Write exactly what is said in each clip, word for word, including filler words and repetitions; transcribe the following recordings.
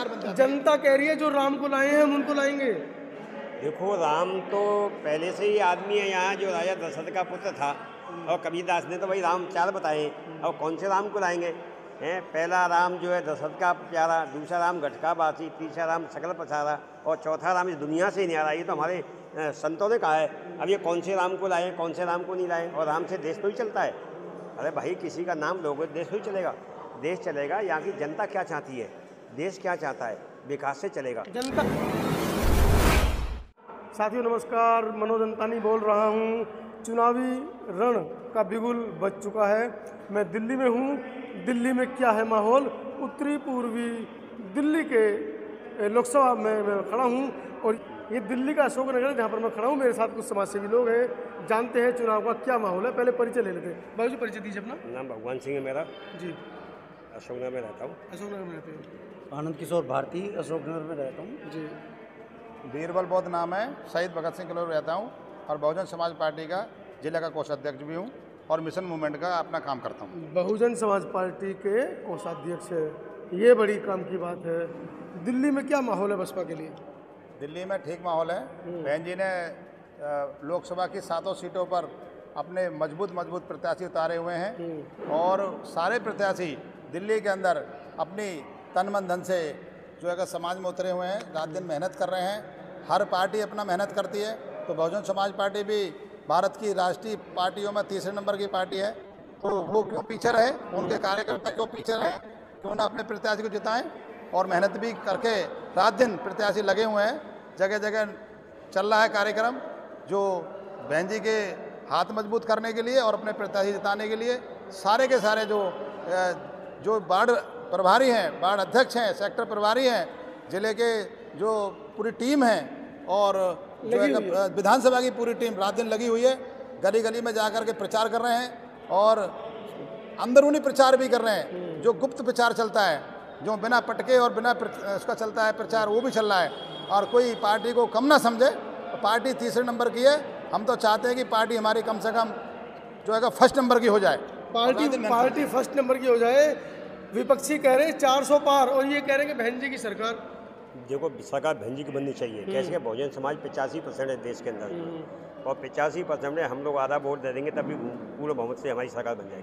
सरकार बन जाती। जनता कह रही है जो राम को लाए हैं हम उनको लाएंगे। देखो, राम तो पहले से ही आदमी है यहाँ, जो राजा दशरथ का पुत्र था, और कबीरदास ने तो भाई राम चार बताए, और कौन से राम को लाएंगे हैं। पहला राम जो है दशरथ का प्यारा, दूसरा राम गटका बासी, तीसरा राम सकल पसारा, और चौथा राम इस दुनिया से ही नहीं आ रहा। ये तो हमारे संतों ने कहा है। अब ये कौन से राम को लाए, कौन से राम को नहीं लाए, और राम से देश तो ही चलता है। अरे भाई, किसी का नाम लोगे देश तो ही चलेगा। देश चलेगा, यहाँ की जनता क्या चाहती है, देश क्या चाहता है, विकास से चलेगा जनता। साथियों नमस्कार, मनोज अंतानी बोल रहा हूँ। चुनावी रण का बिगुल बज चुका है। मैं दिल्ली में हूँ। दिल्ली में क्या है माहौल? उत्तरी पूर्वी दिल्ली के लोकसभा में मैं खड़ा हूँ, और ये दिल्ली का अशोक नगर है जहाँ पर मैं खड़ा हूँ। मेरे साथ कुछ समाजसेवी लोग हैं। जानते हैं चुनाव का क्या माहौल है। पहले परिचय ले लेते हैं। बाबू जी परिचय दीजिए अपना। नाम भगवान सिंह है मेरा जी। अशोक नगर में रहता हूँ। अशोक नगर में रहते हैं। आनंद किशोर भारती, अशोक नगर में रहता हूँ। जी। बीरबल बौद्ध नाम है, शहीद भगत सिंह कॉलोनी रहता हूँ, और बहुजन समाज पार्टी का जिला का कोषाध्यक्ष भी हूँ, और मिशन मूवमेंट का अपना काम करता हूँ। बहुजन समाज पार्टी के कोषाध्यक्ष है, ये बड़ी काम की बात है। दिल्ली में क्या माहौल है बसपा के लिए? दिल्ली में ठीक माहौल है। बहन जी ने लोकसभा की सातों सीटों पर अपने मजबूत मजबूत प्रत्याशी उतारे हुए हैं, और सारे प्रत्याशी दिल्ली के अंदर अपनी तन मन धन से जो है समाज में उतरे हुए हैं, रात दिन मेहनत कर रहे हैं। हर पार्टी अपना मेहनत करती है, तो बहुजन समाज पार्टी भी भारत की राष्ट्रीय पार्टियों में तीसरे नंबर की पार्टी है। तो वो क्यों पीछे रहे, उनके कार्यकर्ता क्यों पीछे रहे, क्यों ना अपने प्रत्याशी को जिताएं, और मेहनत भी करके रात दिन प्रत्याशी लगे हुए हैं। जगह जगह चल रहा है कार्यक्रम, जो बहन जी के हाथ मजबूत करने के लिए और अपने प्रत्याशी जिताने के लिए सारे के सारे जो जो वार्ड प्रभारी हैं, वार्ड अध्यक्ष हैं, सेक्टर प्रभारी हैं, जिले के जो पूरी टीम है, और जो है विधानसभा की पूरी टीम रात दिन लगी हुई है। गली गली में जाकर के प्रचार कर रहे हैं, और अंदरूनी प्रचार भी कर रहे हैं। जो गुप्त प्रचार चलता है, जो बिना पटके और बिना उसका चलता है प्रचार, वो भी चल रहा है। और कोई पार्टी को कम ना समझे, तो पार्टी तीसरे नंबर की है। हम तो चाहते हैं कि पार्टी हमारी कम से कम जो है फर्स्ट नंबर की हो जाए। पार्टी पार्टी फर्स्ट नंबर की हो जाए। विपक्षी कह रहे हैं चार सौ पार, और ये कह रहे हैं कि बहन जी की सरकार। देखो, सरकार बहन जी की बननी चाहिए। कैसे? बहुजन समाज पचासी परसेंट है देश के अंदर, और पचासी परसेंट में हम लोग आधा वोट दे देंगे, तभी पूर्ण बहुमत से हमारी सरकार बन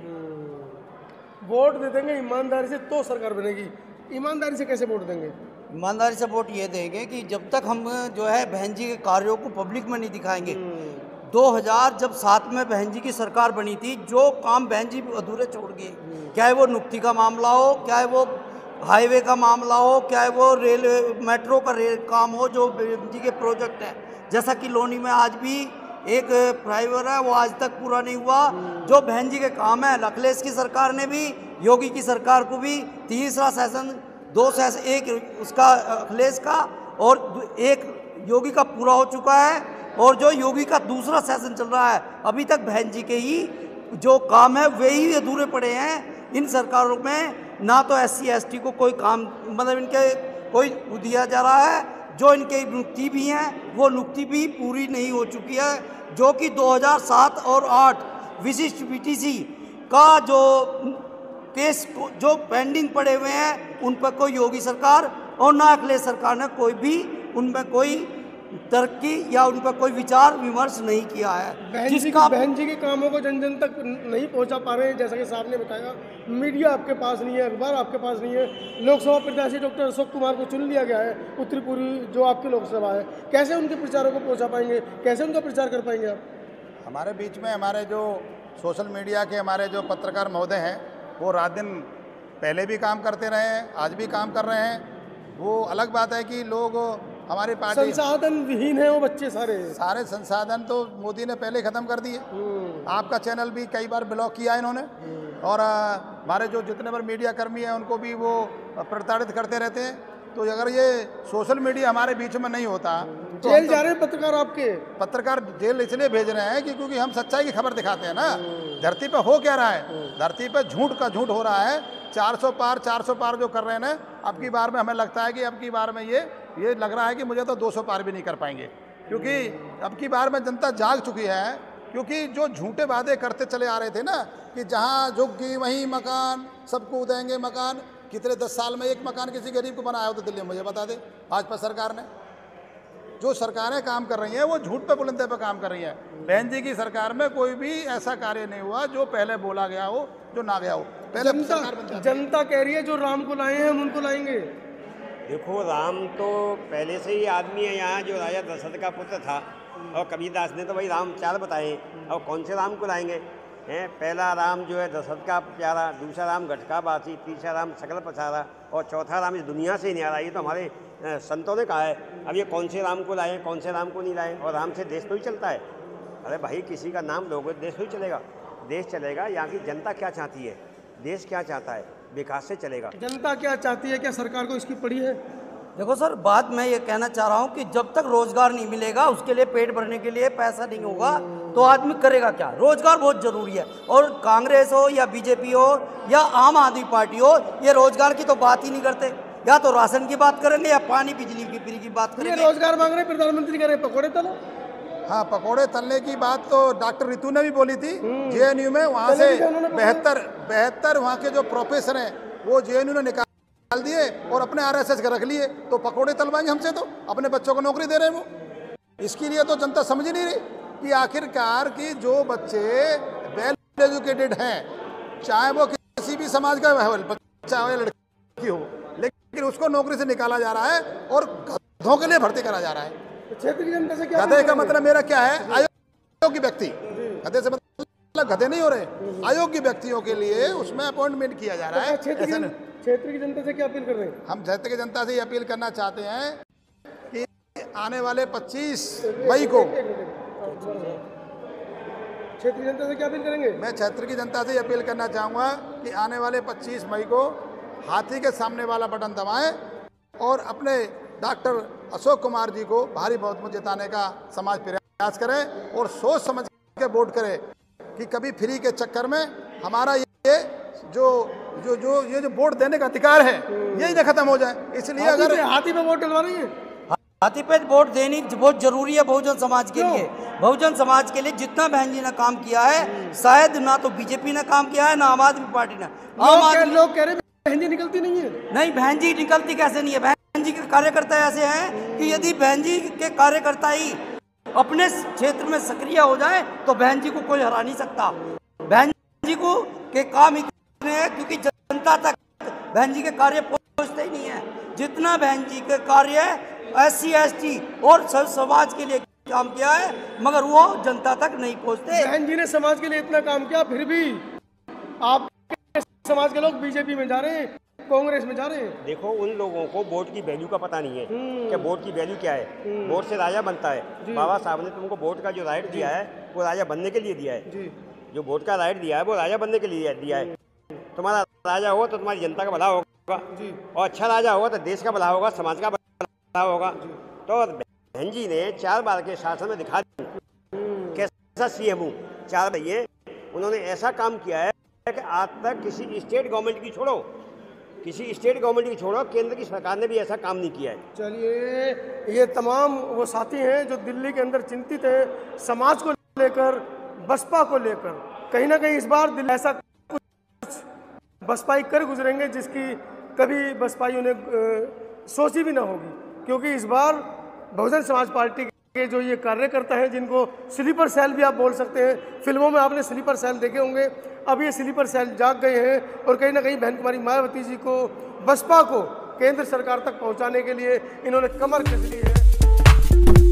जाएगी। वोट दे देंगे ईमानदारी से तो सरकार बनेगी। ईमानदारी से कैसे वोट देंगे? ईमानदारी से वोट ये देंगे कि जब तक हम जो है बहन जी के कार्यों को पब्लिक में नहीं दिखाएंगे। दो हज़ार जब सात में बहन जी की सरकार बनी थी, जो काम बहन जी अधूरे छोड़ गए, चाहे वो नुक्ति का मामला हो, चाहे वो हाईवे का मामला हो, चाहे वो रेल मेट्रो का रेल काम हो, जो बहन जी के प्रोजेक्ट हैं। जैसा कि लोनी में आज भी एक फ्लाईओवर है, वो आज तक पूरा नहीं हुआ, जो बहन जी के काम है। अखिलेश की सरकार ने भी, योगी की सरकार को भी तीसरा सेशन, दो सेशन, एक उसका अखिलेश का और एक योगी का पूरा हो चुका है, और जो योगी का दूसरा सेशन चल रहा है, अभी तक बहन जी के ही जो काम है वे ही अधूरे पड़े हैं। इन सरकारों में ना तो एस सी एस टी को कोई काम, मतलब इनके कोई दिया जा रहा है। जो इनके नुक्ति भी हैं, वो नुक्ति भी पूरी नहीं हो चुकी है, जो कि दो हज़ार सात और आठ विशिष्ट पी टी सी का जो केस जो पेंडिंग पड़े हुए हैं, उन पर कोई योगी सरकार और ना अखिलेश सरकार ने कोई भी उन पर कोई तरक्की या उन पर कोई विचार विमर्श नहीं किया है। बहन जी की बहन जी के कामों को जन जन तक नहीं पहुंचा पा रहे हैं। जैसा कि साहब ने बताया, मीडिया आपके पास नहीं है, अखबार आपके पास नहीं है। लोकसभा प्रत्याशी डॉक्टर अशोक कुमार को चुन लिया गया है, उत्तरी पूर्वी जो आपकी लोकसभा है। कैसे उनके प्रचारों को पहुँचा पाएंगे, कैसे उनका प्रचार कर पाएंगे आप? हमारे बीच में हमारे जो सोशल मीडिया के हमारे जो पत्रकार महोदय हैं, वो रात दिन पहले भी काम करते रहे हैं, आज भी काम कर रहे हैं। वो अलग बात है कि लोग हमारी पार्टी संसाधन विहीन है, वो बच्चे सारे सारे संसाधन तो मोदी ने पहले ख़त्म कर दिए। आपका चैनल भी कई बार ब्लॉक किया इन्होंने, और हमारे जो जितने बार मीडिया कर्मी हैं उनको भी वो प्रताड़ित करते रहते हैं। तो अगर ये सोशल मीडिया हमारे बीच में नहीं होता तो जेल जा रहे हैं पत्रकार आपके। पत्रकार जेल इसलिए भेज रहे हैं कि क्योंकि हम सच्चाई की खबर दिखाते हैं ना। धरती पे हो क्या रहा है, धरती पे झूठ का झूठ हो रहा है। चार सौ पार चार सौ पार जो कर रहे हैं ना, अब की बार में हमें लगता है कि अब की बार में ये ये लग रहा है कि मुझे तो दो सौ पार भी नहीं कर पाएंगे, क्योंकि अब की बार में जनता जाग चुकी है। क्योंकि जो झूठे वादे करते चले आ रहे थे ना कि जहाँ झुग्गी वहीं मकान, सबको देंगे मकान, कितने दस साल में एक मकान किसी गरीब को बनाया हो तो दिल्ली में मुझे बता दे भाजपा सरकार ने। जो सरकारें काम कर रही हैं वो झूठ पे बुलंदे पे काम कर रही हैं। बहन जी की सरकार में कोई भी ऐसा कार्य नहीं हुआ जो पहले बोला गया हो जो ना गया हो। पहले सरकार बन जनता जाती है। जनता कह रही है जो राम को लाए हैं हम उनको लाएंगे। देखो, राम तो पहले से ही आदमी है यहाँ जो राजा दशरथ का पुत्र था, और कबीरदास ने तो भाई राम चार बताए, और कौन से राम को लाएंगे हैं। पहला राम जो है दशरथ का प्यारा, दूसरा राम गटका बासी, तीसरा राम सकल पसारा, और चौथा राम इस दुनिया से ही नहीं आ रहा। ये तो हमारे अ, संतों ने कहा है। अब ये कौन से राम को लाए, कौन से राम को नहीं लाए, और राम से देश तो ही चलता है। अरे भाई, किसी का नाम लोगे देश तो ही चलेगा। देश चलेगा, यहाँ की जनता क्या चाहती है, देश क्या चाहता है, विकास से चलेगा। जनता क्या चाहती है, क्या सरकार को इसकी पड़ी है? देखो सर, बात मैं ये कहना चाह रहा हूँ कि जब तक रोजगार नहीं मिलेगा, उसके लिए पेट भरने के लिए पैसा नहीं होगा, तो आदमी करेगा क्या। रोजगार बहुत जरूरी है, और कांग्रेस हो या बीजेपी हो या आम आदमी पार्टी हो, ये रोजगार की तो बात ही नहीं करते। या तो राशन की बात करेंगे या पानी बिजली की फ्री की बात ये करेंगे। रोजगार मांग रहे, प्रधानमंत्री कह रहे पकौड़े तलो। हाँ, पकोड़े तलने की बात तो डॉक्टर रितु ने भी बोली थी जेएनयू में। वहाँ से बेहतर बेहतर वहाँ के जो प्रोफेसर हैं वो जेएनयू ने निकाल दिए और अपने आरएसएस के रख लिए। तो पकोड़े तलवाएंगे हमसे, तो अपने बच्चों को नौकरी दे रहे हैं वो। इसके लिए तो जनता समझ ही नहीं रही कि आखिरकार कि जो बच्चे वेल एजुकेटेड हैं, चाहे वो किसी भी समाज का बच्चा हो या लड़की हो, लेकिन उसको नौकरी से निकाला जा रहा है और गधों के लिए भर्ती करा जा रहा है। क्षेत्र की जनता से क्या गधे का मतलब मेरा क्या है, अयोग्य व्यक्ति। गधे से मतलब गधे नहीं हो रहे, अयोग्य व्यक्तियों के लिए उसमें अपॉइंटमेंट किया जा रहा है। क्षेत्र ऐसा की नहीं। क्षेत्र की जनता से क्या अपील कर रहे हैं? हम क्षेत्र की जनता से ये अपील करना चाहते हैं कि आने वाले पच्चीस मई को, क्षेत्र की जनता से क्या अपील करेंगे? मैं क्षेत्र की जनता से ये अपील करना चाहूँगा कि आने वाले पच्चीस मई को हाथी के सामने वाला बटन दबाएं और अपने डॉक्टर अशोक कुमार जी को भारी बहुमत में जिताने का समाज प्रयास करें और सोच समझ के वोट करें कि कभी फ्री के चक्कर में हमारा ये जो जो जो ये जो वोट देने का अधिकार है यही ना खत्म हो जाए। इसलिए अगर हाथी पे वोट डलवा रही है, हाथी पे वोट देनी बहुत जरूरी है बहुजन समाज के लिए। बहुजन समाज के लिए जितना बहन जी ने काम किया है, शायद ना तो बीजेपी ने काम किया है ना आम आदमी पार्टी ने। आम लोग कह- आदमी लोग कह रहे हैं बहन जी निकलती नहीं है। नहीं, बहन जी निकलती कैसे नहीं है। बहन जी के कार्यकर्ता ऐसे हैं कि यदि बहन जी के कार्यकर्ता ही अपने क्षेत्र में सक्रिय हो जाए तो बहन जी को कोई हरा नहीं सकता। बहन जी को के काम इतने हैं क्योंकि जनता तक बहन जी के कार्य पहुंचते ही नहीं है। जितना बहन जी के कार्य एस सी एस टी और सब समाज के लिए काम किया है, मगर वो जनता तक नहीं पहुंचते। बहन जी ने समाज के लिए इतना काम किया, फिर भी आप समाज के लोग बीजेपी में जा रहे हैं, कांग्रेस में जा रहे हैं। देखो, उन लोगों को वोट की वैल्यू का पता नहीं है कि वोट की वैल्यू क्या है। वोट से राजा बनता है। बाबा साहब ने तुमको वोट का जो राइट दिया है वो राजा बनने के लिए दिया है। जी, जो वोट का राइट दिया है वो राजा बनने के लिए दिया है। तुम्हारा राजा हो तो तुम्हारी जनता का भला होगा, जी, और अच्छा राजा होगा तो देश का भला होगा, समाज का भला होगा। तो बहन जी ने चार बार के शासन में दिखा दिया कैसा सीएम हूँ। चार भैया उन्होंने ऐसा काम किया है कि आज तक किसी स्टेट गवर्नमेंट की छोड़ो किसी स्टेट गवर्नमेंट की छोड़ो केंद्र की सरकार ने भी ऐसा काम नहीं किया है। चलिए, ये तमाम वो साथी हैं जो दिल्ली के अंदर चिंतित हैं समाज को लेकर, बसपा को लेकर। कहीं ना कहीं इस बार दिल्ली ऐसा कुछ बसपाई कर गुजरेंगे जिसकी कभी बसपाइयों ने सोची भी ना होगी, क्योंकि इस बार बहुजन समाज पार्टी के जो ये कार्यकर्ता हैं, जिनको स्लीपर सेल भी आप बोल सकते हैं, फिल्मों में आपने स्लीपर सेल देखे होंगे, अब ये स्लीपर सेल जाग गए हैं और कहीं ना कहीं बहन कुमारी मायावती जी को, बसपा को केंद्र सरकार तक पहुंचाने के लिए इन्होंने कमर कस ली है।